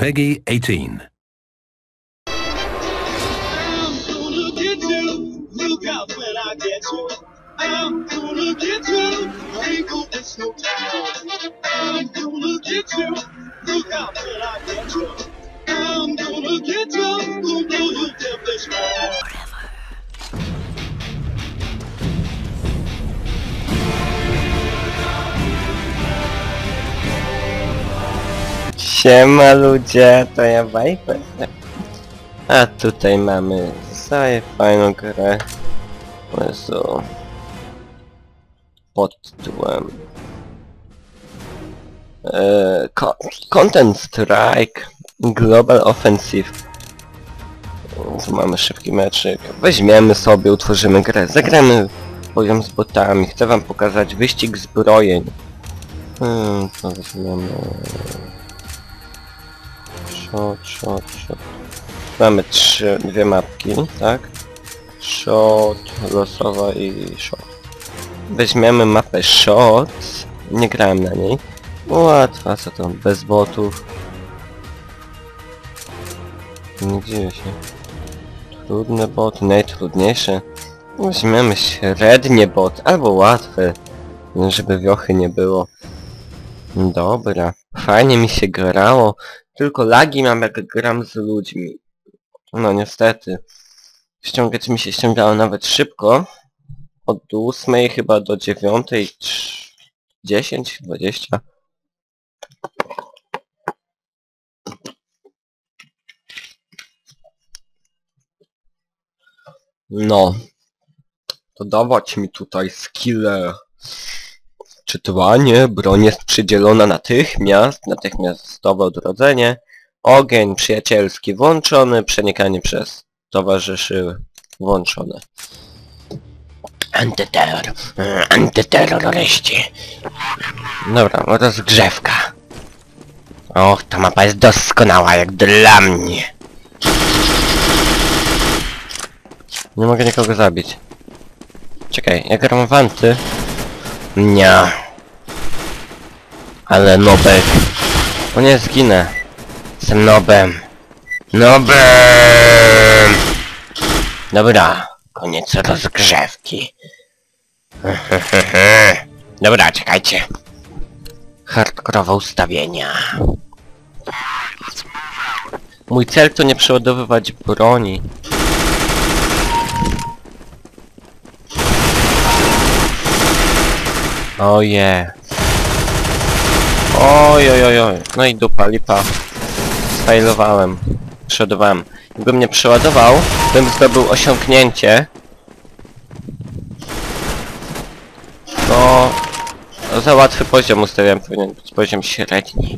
Peggy 18. I'm gonna get you. Look out when I get you. I'm gonna get you. Ain't gonna waste no time. I'm gonna get you. Look out when I get you. I'm gonna get you. Gonna blow you devilish mind. Siema ludzie, to ja Viper. A tutaj mamy całą fajną grę. Jezu. Pod tytułem Content Strike Global Offensive. Więc mamy szybki meczyk. Weźmiemy sobie, utworzymy grę. Zagramy poziom z botami. Chcę wam pokazać wyścig zbrojeń. To weźmiemy... Shot. Mamy dwie mapki, tak? Shot, losowa i shot. Weźmiemy mapę shot. Nie grałem na niej. Łatwa, co to? Bez botów. Nie dziwię się. Trudne boty, najtrudniejsze. Weźmiemy średnie bot, albo łatwe. Żeby wiochy nie było. Dobra. Fajnie mi się grało. Tylko lagi mam jak gram z ludźmi. No niestety. Ściągać mi się ściągało nawet szybko. Od 8 chyba do 9, 10, 20. No. To dawać mi tutaj skille. Czytanie, broń jest przydzielona natychmiastowe odrodzenie, ogień przyjacielski włączony, przenikanie przez towarzyszy włączone. Antyterroryści. Dobra, rozgrzewka. Och, ta mapa jest doskonała jak dla mnie. Nie mogę nikogo zabić. Czekaj, jak gram w anty... Nie. Ale nobek. O nie, zginę. Jestem nobem. Nobem! Dobra. Koniec rozgrzewki. Dobra, czekajcie. Hardkorowe ustawienia. Mój cel to nie przeładowywać broni. Oje. Oj. No i dupa, lipa. Sfailowałem. Przeładowałem. Gdybym nie przeładował, bym zdobył osiągnięcie. No... Za łatwy poziom ustawiałem, powinien być poziom średni.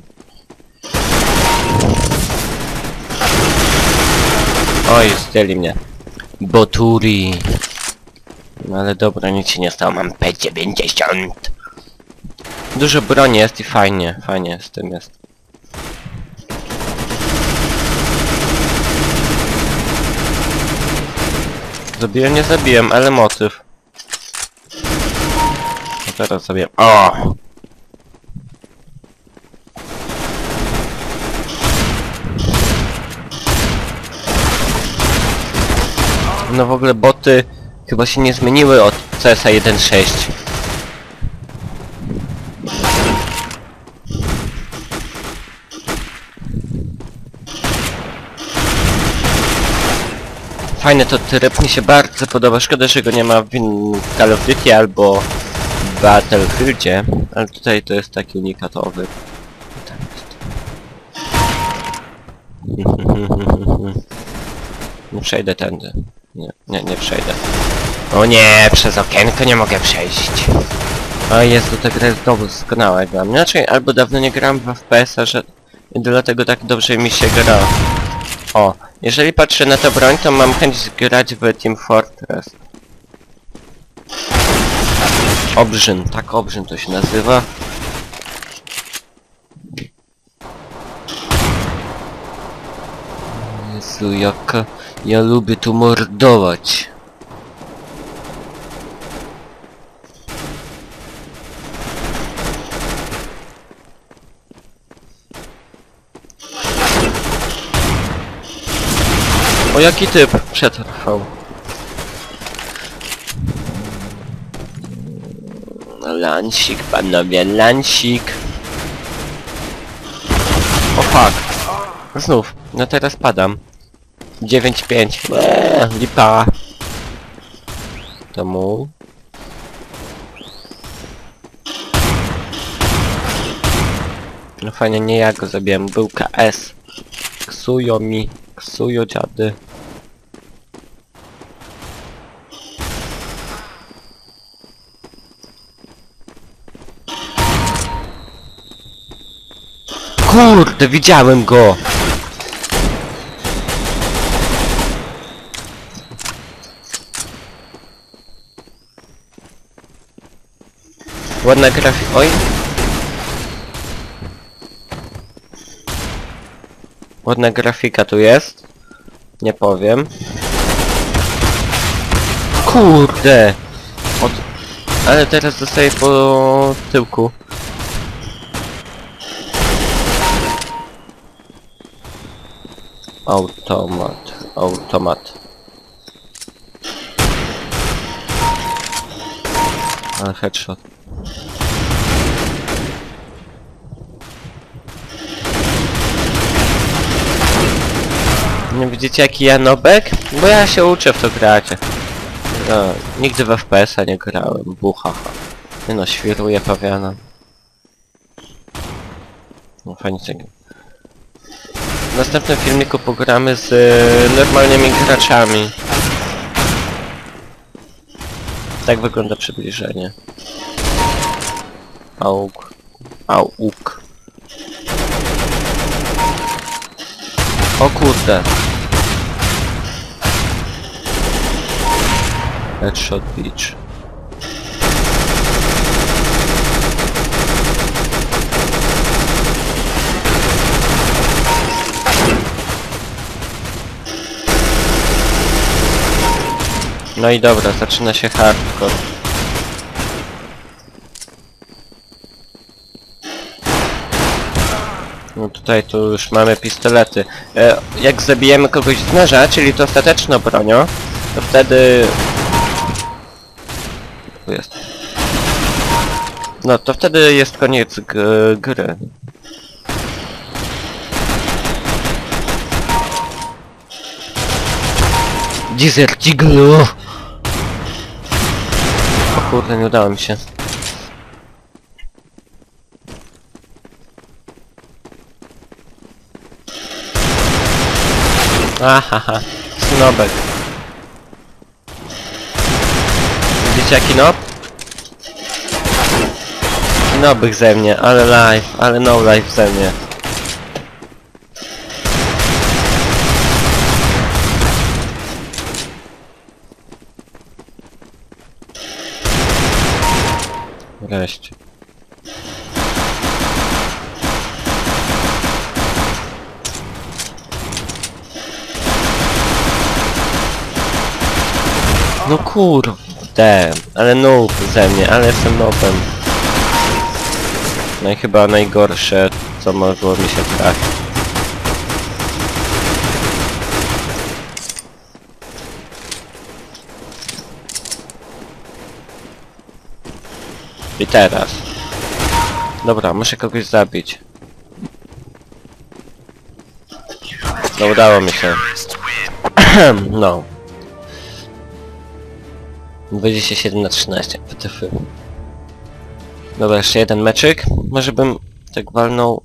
Oj, zdjęli mnie. Boturi. No ale dobra, nic się nie stało, mam P90. Dużo broni jest i fajnie z tym jest. Zabiłem, nie zabiłem, ale motyw. No teraz sobie... O! No w ogóle boty chyba się nie zmieniły od CSa 1.6. Fajny to tryb, mi się bardzo podoba. Szkoda, że go nie ma w Call of Duty albo w Battlefieldzie, ale tutaj to jest taki unikatowy. Tam jest. Nie przejdę tędy. Nie przejdę. O nie, przez okienko nie mogę przejść. O Jezu, ta gra jest doskonała dla mnie. Znaczy, albo dawno nie grałem w FPS-a, że... I dlatego tak dobrze mi się gra. O, jeżeli patrzę na tę broń, to mam chęć grać w Team Fortress. Obrzyn, tak obrzyn to się nazywa. Jezu, jaka... Ja lubię tu mordować. O, jaki typ przetrwał. Lansik, panowie, lansik. O fuck. Znów. No teraz padam. 9-5. Lipa. To mój. No fajnie, nie ja go zabiłem. Był KS. Ksują mi. Ksują dziady. Kurde, widziałem go! Ładna grafika. Oj! Ładna grafika tu jest. Nie powiem. Kurde! Ale teraz dostaję po tyłku. Automat. Ale headshot. Nie widzicie jaki ja nobek? Bo ja się uczę w to grać. No, nigdy w FPS-a nie grałem. Buchacha. Nie no, świruję pawiana. No fajnie tego. W następnym filmiku pogramy z normalnymi graczami. Tak wygląda przybliżenie. Auk. O kurde. Headshot Beach. No i dobra, zaczyna się hardcore. No tutaj tu już mamy pistolety. Jak zabijemy kogoś z noża, czyli to ostateczną bronią, to wtedy... Tu jest. No to wtedy jest koniec gry. Dizertiglu! O kurde, nie udało mi się. Ahaha, snobek. Widzicie jaki nob? Jaki nobych ze mnie, ale life, ale no life ze mnie. Wreszcie. No kurde, ale noob ze mnie, ale jestem noobem. No i chyba najgorsze, co mogło mi się trafić. I teraz. Dobra, muszę kogoś zabić. No udało mi się. No. 27/13. WTF. Dobra, jeszcze jeden meczyk. Może bym tak walnął...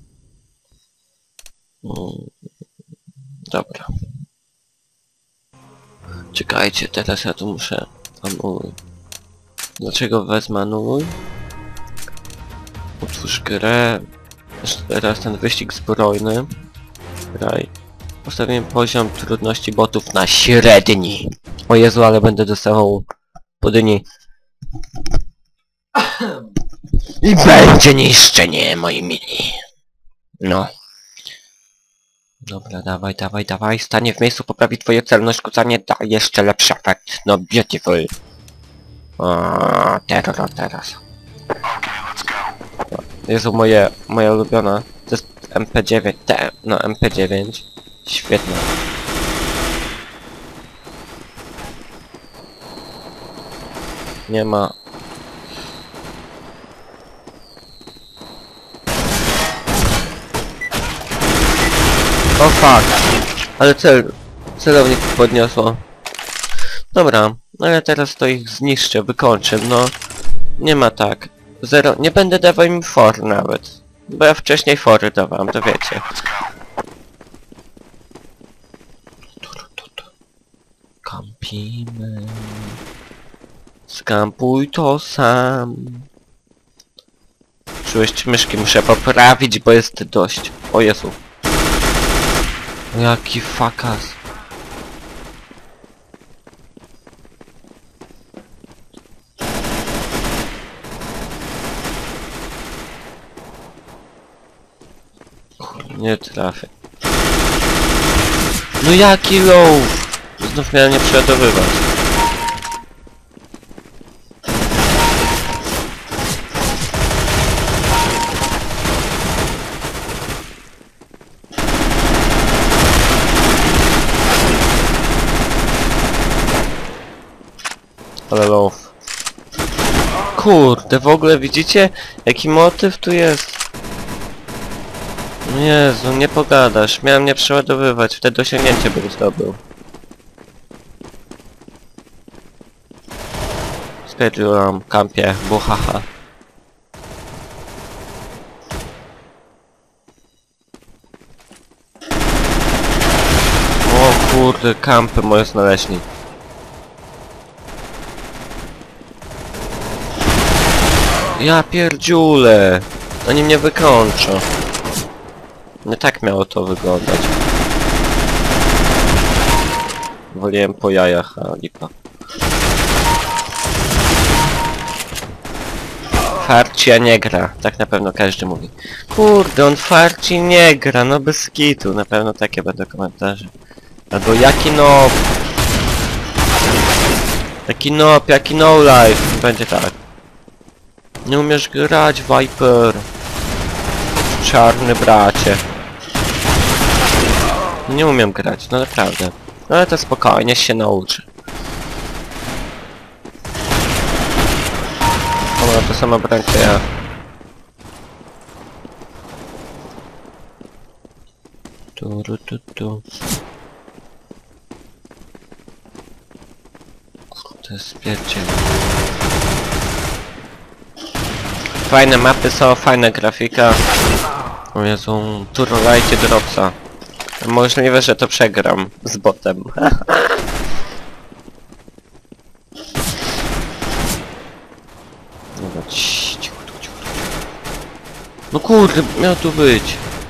Dobra. Czekajcie, teraz ja tu muszę... Anuluj. Dlaczego wezmę anuluj? Utwórz grę. Teraz ten wyścig zbrojny. Graj. Postawiłem poziom trudności botów na średni. O Jezu, ale będę dostawał pudyni. I będzie niszczenie, moi mili. No. Dobra, dawaj. Stanie w miejscu, poprawi twoje celność, kucanie da jeszcze lepszy efekt. No, beautiful. O, teraz. Jezu, moja ulubiona. To jest MP9. No, MP9. Świetna. Nie ma. O fuck. Ale celownik podniosło. Dobra, ale teraz to ich zniszczę, wykończę, no. Nie ma tak. Zero. Nie będę dawał im for nawet. Bo ja wcześniej fory dawałem, to wiecie. Kampimy. Skampuj to sam. Czułość myszki muszę poprawić, bo jest dość. O Jezu. Jaki fakas. Nie trafię. No jaki low! Znów miałem nie przeładowywać. Ale low. Kurde, w ogóle widzicie jaki motyw tu jest? No Jezu, nie pogadasz. Miałem nie przeładowywać, wtedy osiągnięcie bym zdobył. Spierdziłam kampie, buhaha. O kurde, kampy moje znaleźli. Ja pierdziule! Oni mnie wykończą. Nie tak miało to wyglądać. Woliłem po jajach, a lipa. Farci, a nie gra. Tak na pewno każdy mówi. Kurde, on farci nie gra, no bez kitu. Na pewno takie będą komentarze. Albo jaki noob. Jaki noob, jaki no life. Będzie tak. Nie umiesz grać, Viper. Czarny bracie. Nie umiem grać, no naprawdę. No ale to spokojnie się nauczy. O, to sama broń co ja. Tu. To jest pierdziel. Fajne mapy są, fajna grafika. O Jezu, turlajcie dropsa. Możliwe, że to przegram z botem. Dobra, cicho. No kurde, miał tu być.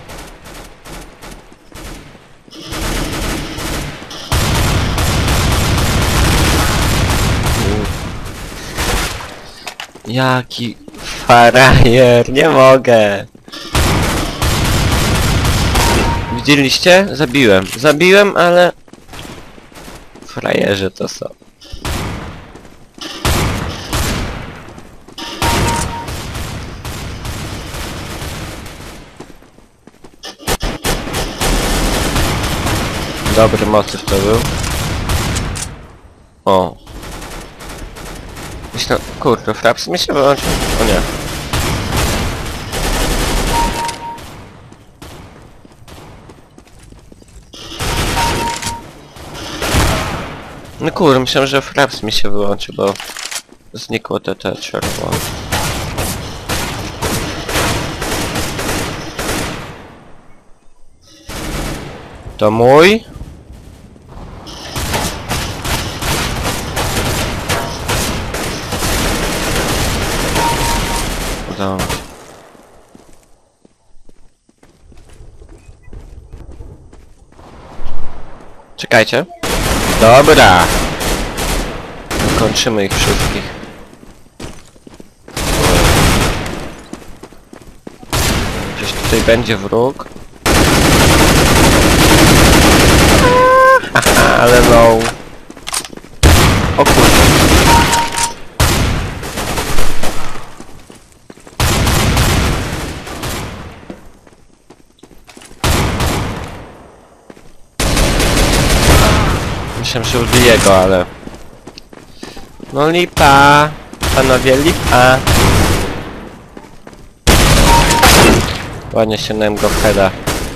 Jaki farajer, nie mogę. Widzieliście? Zabiłem, ale... Frajerzy to są. Dobry motyw to był. O. Myślę... Kurde, fraps mi się wyłączył. O nie. No kurde, myślałem, że fraps mi się wyłączy, bo znikło te czerwone. To mój? Udało mi się. Czekajcie. Dobra. Kończymy ich wszystkich. Gdzieś tutaj będzie wróg. Haha, ale no. O kurde. Myślałem, że ubiję go, ale... No lipa. panowie, lipa. Ładnie ściągnąłem go w heada.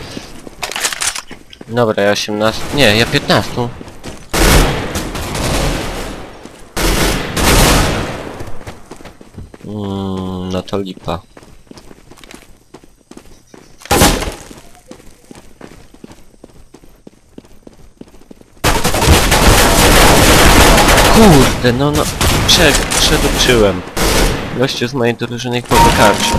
Dobra, ja 18... Nie, ja 15. No to lipa. Kurde, no przeduczyłem. Gościu z mojej drużyny ich powykarczył.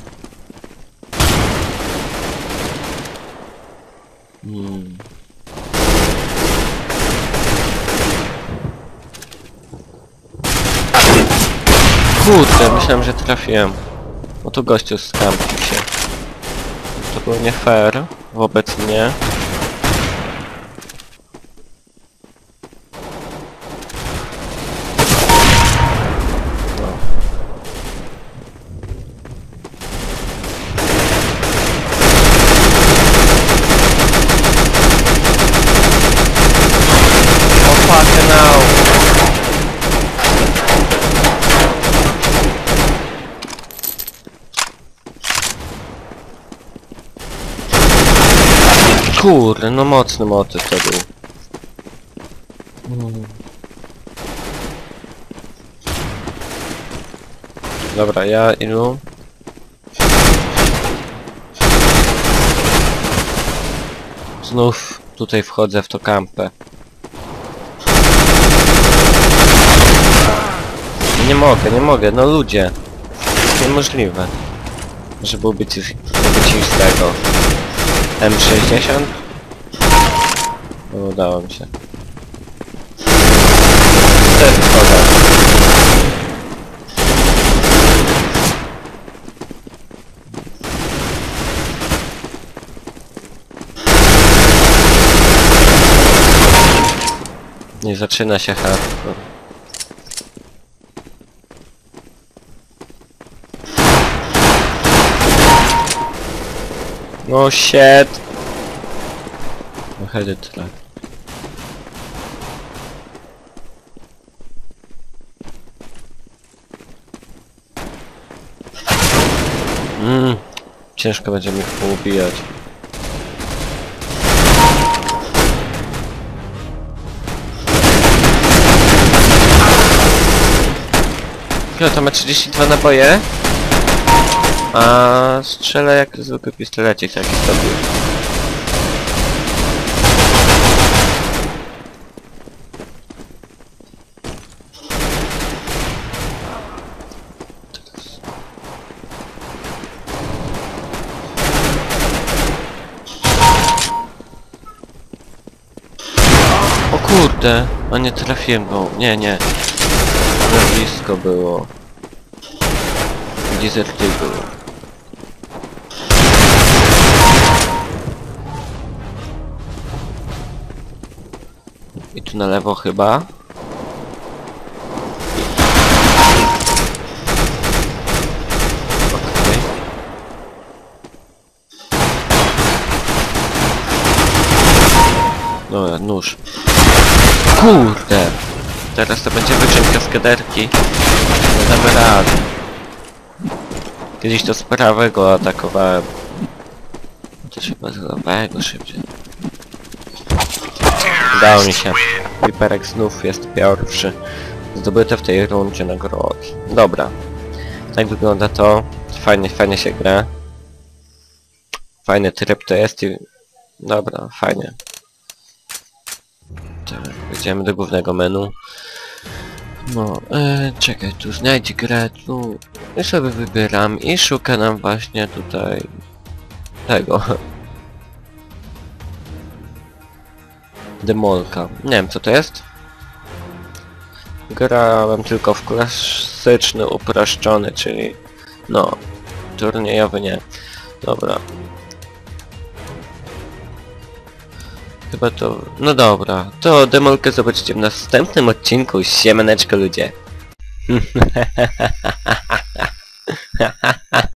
Kurde, myślałem, że trafiłem. No tu gościu skampił się. To było nie fair wobec mnie. Fucking hell. Kurde, no mocny motyw to był. Dobra, ja ilu? Znów tutaj wchodzę w to kampę. Nie mogę, no ludzie. Niemożliwe. Żeby ubić ich z tego. M60? No, udało mi się. Też wchodzę. Nie zaczyna się hardcore. No shit. No heady tyle. Ciężko będzie mi ich poubijać. No to ma 32 naboje. A strzela jak zwykły pistolecik taki sobie. O kurde, a nie trafiłem go. Nie. Za blisko było. Dizerty było. I tu na lewo chyba. Okej. Dobra, nóż. Kurde! Teraz to będzie wyczyn kaskaderki. Nie damy rady. Kiedyś to z prawego atakowałem. To chyba z lewego szybciej. Udało mi się. Piperek znów jest pierwszy. Zdobyte w tej rundzie nagrody. Dobra. Tak wygląda to. Fajnie się gra. Fajny tryb to jest i... Dobra, fajnie. Tak, wejdziemy do głównego menu. No, czekaj, tu znajdź grę, tu... I sobie wybieram i szuka nam właśnie tutaj... tego. Demolka. Nie wiem co to jest. Grałem tylko w klasyczny, uproszczony, czyli... No, turniejowy nie. Dobra. Chyba to... No dobra, to demolkę zobaczycie w następnym odcinku. Siemaneczko ludzie.